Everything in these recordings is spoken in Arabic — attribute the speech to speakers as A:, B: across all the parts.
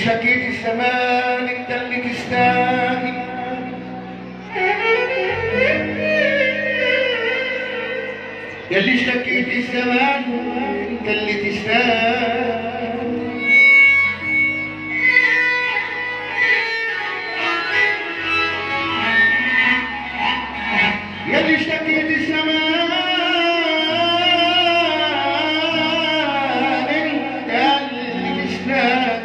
A: شكيت الزمان انت اللي تستاهل، يلي شكيت الزمان انت اللي تستاهل، يلي شكيت الزمان انت اللي تستاهل.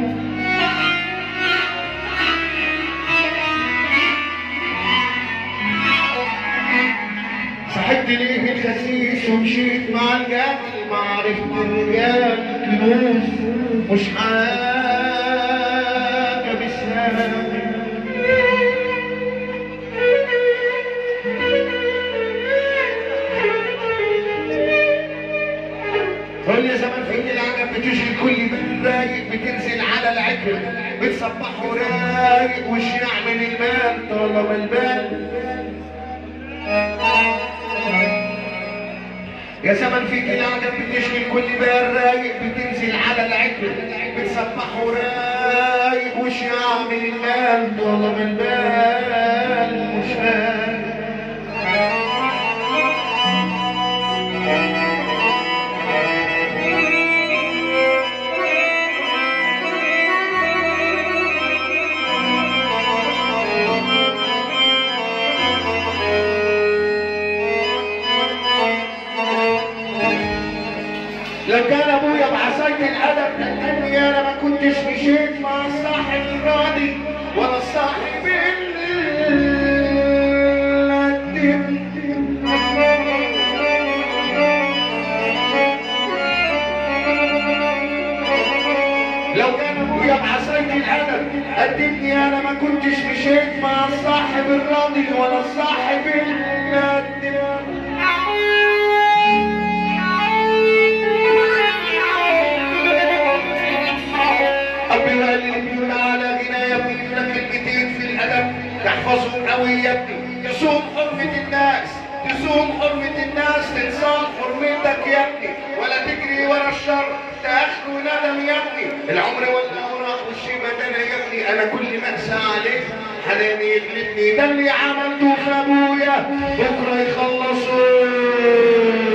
A: صحبت ليه الخسيس ومشيت مع القتل، ما عرفت الرجال كنوز مش حاجة بالسهل. قول يا زمان فين العجب بتشغل كل بال رايق، بتنزل على العكر بتصبح ورايق، وش يعمل المال طالما البال. يا زمن فيك العجب بتشغل كل بال رايق، بتنزل على العكر بتصبح ورايق، وش يعمل المال طالما البال مش فاهم. لو كان ابويا بعصاية الادب تقتلني انا ما كنتش مشيت مع الصاحب الراضي ولا الصاحب لو كان ابويا بعصاية الادب قدمني انا ما كنتش مشيت مع الصاحب الراضي ولا الصاحب الندم. اللي على غنى يا ابني لك كلمتين في الادب تحفظهم قوي يا ابني، تصوم حرمة الناس، تصوم حرمة الناس، تنسان حرمتك يا ابني، ولا تجري ورا الشر تاخده ندم يا ابني. العمر ولا وراح والشي بدنا يا ابني، انا كل ما انسى عليك حناني يغلبني، ده اللي عملته في ابويا بكره يخلصوه.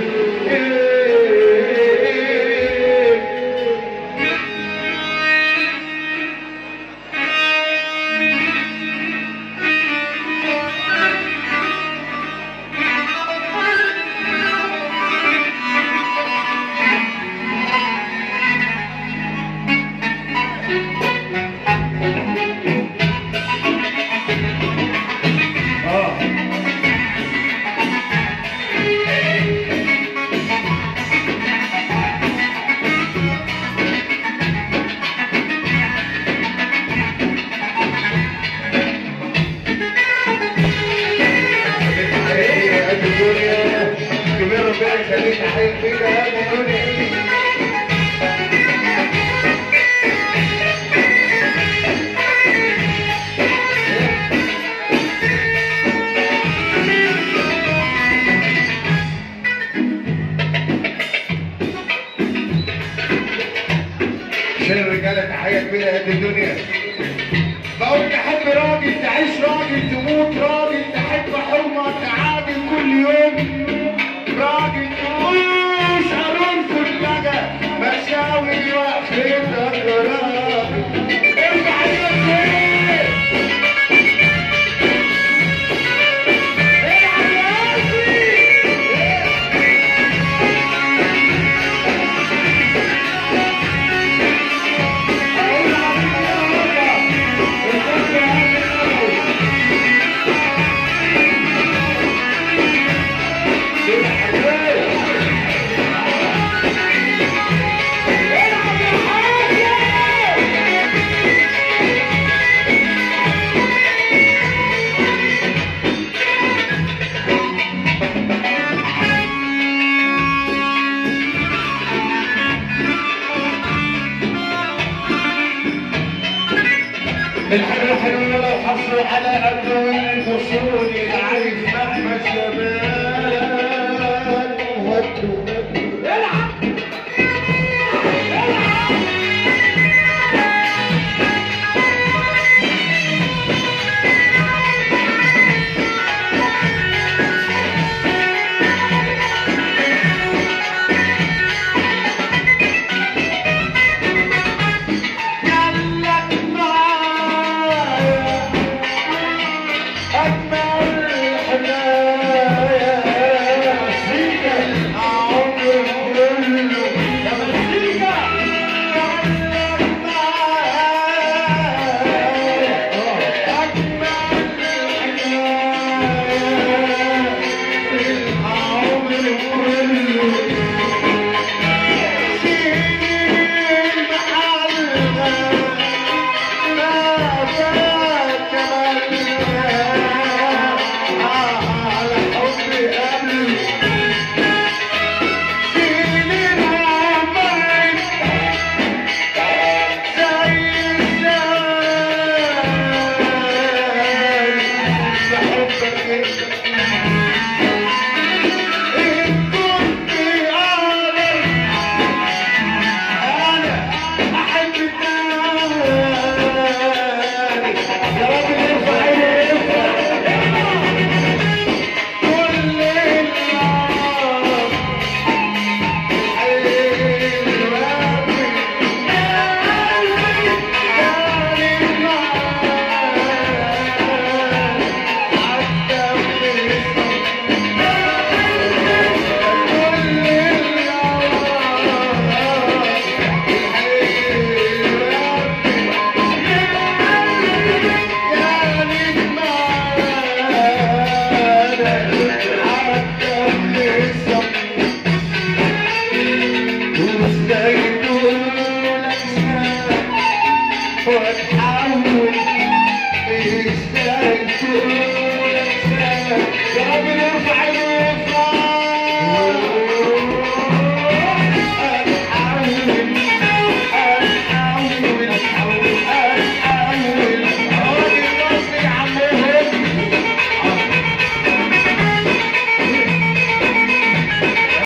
A: الرجاله تحيه كبيره قد الدنيا. بقول تحب راجل تعيش راجل، تموت راجل، تحب حرمه تعادل كل يوم راجل، تبوس قانون كلها مساوي واخرتك راجل. ارجع يا الحلو حلو لو حصلوا على أرض الفصول العريف مهما الزمان وهدوا العب العب واتحول ازاي تقول انسان يا رب نرفع